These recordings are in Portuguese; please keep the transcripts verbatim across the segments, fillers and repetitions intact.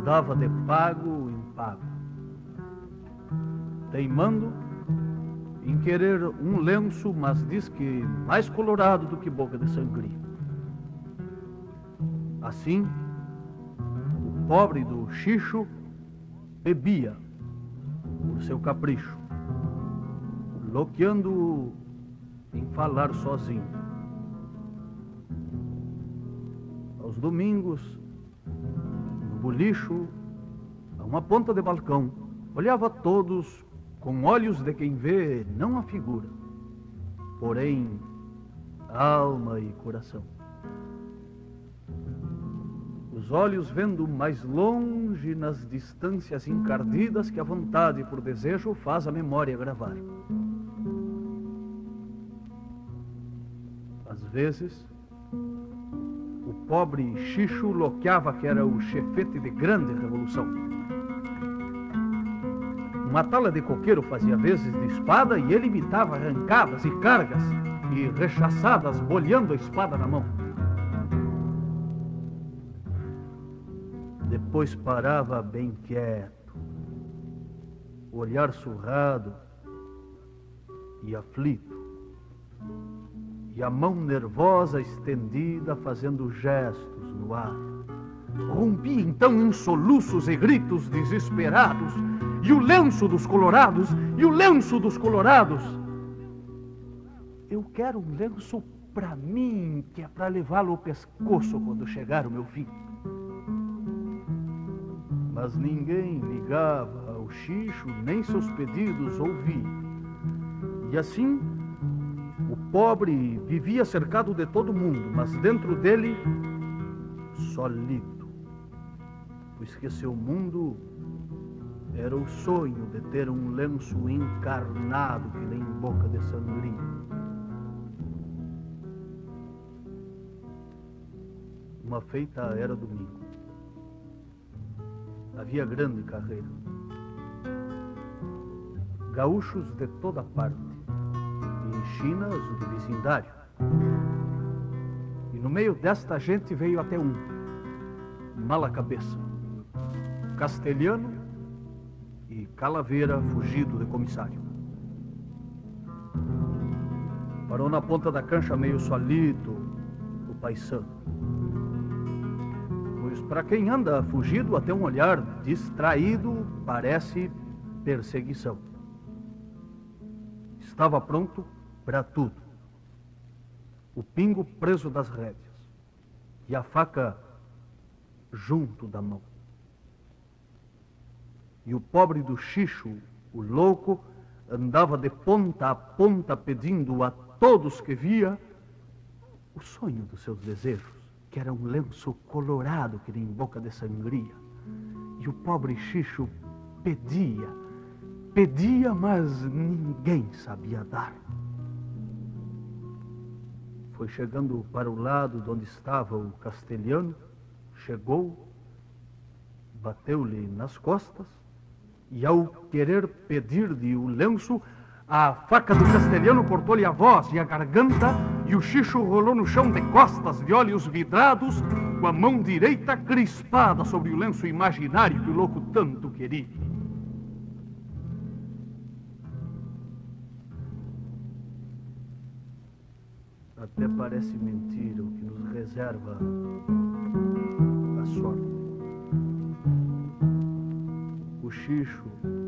andava de pago em pago, teimando em querer um lenço, mas diz que mais colorado do que boca de sangria. Assim, o pobre do Xixo bebia por seu capricho, loqueando em falar sozinho. Aos domingos, no bolicho, a uma ponta de balcão, olhava todos com olhos de quem vê não a figura, porém alma e coração. Os olhos vendo mais longe nas distâncias encardidas que a vontade por desejo faz a memória gravar. Às vezes, o pobre Xixo loqueava que era o chefete de grande revolução. Uma tala de coqueiro fazia vezes de espada e ele imitava arrancadas e cargas e rechaçadas, boleando a espada na mão. Depois parava bem quieto, olhar surrado e aflito, e a mão nervosa estendida fazendo gestos no ar. Rompia então em soluços e gritos desesperados, e o lenço dos colorados, e o lenço dos colorados. Eu quero um lenço pra mim, que é pra levá-lo ao pescoço quando chegar o meu fim. Mas ninguém ligava ao Xixo, nem seus pedidos ouvia. E assim, o pobre vivia cercado de todo mundo, mas dentro dele, solito. Pois que seu mundo era o sonho de ter um lenço encarnado que nem boca de sangria. Uma feita era domingo. Havia grande carreira. Gaúchos de toda parte, e chinas do vizindário. E no meio desta gente veio até um, mala cabeça, castelhano e calaveira fugido de comissário. Parou na ponta da cancha meio solito o paisano. Pois para quem anda fugido, até um olhar distraído parece perseguição. Estava pronto para tudo. O pingo preso das rédeas e a faca junto da mão. E o pobre do Xixo, o louco, andava de ponta a ponta pedindo a todos que via o sonho dos seus desejos, que era um lenço colorado que nem boca de sangria. E o pobre Xixo pedia, pedia, mas ninguém sabia dar. Foi chegando para o lado de onde estava o castelhano, chegou, bateu-lhe nas costas, e ao querer pedir-lhe o lenço, a faca do castelhano cortou-lhe a voz e a garganta, e o Xixo rolou no chão de costas, de olhos vidrados, com a mão direita crispada sobre o lenço imaginário que o louco tanto queria. Até parece mentira o que nos reserva a sorte. O Xixo,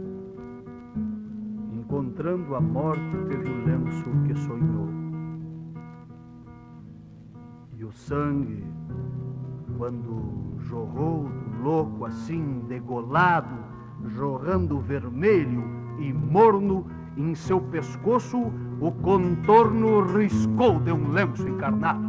encontrando a morte, teve o lenço que sonhou. E o sangue, quando jorrou do louco assim degolado, jorrando vermelho e morno, em seu pescoço o contorno riscou de um lenço encarnado.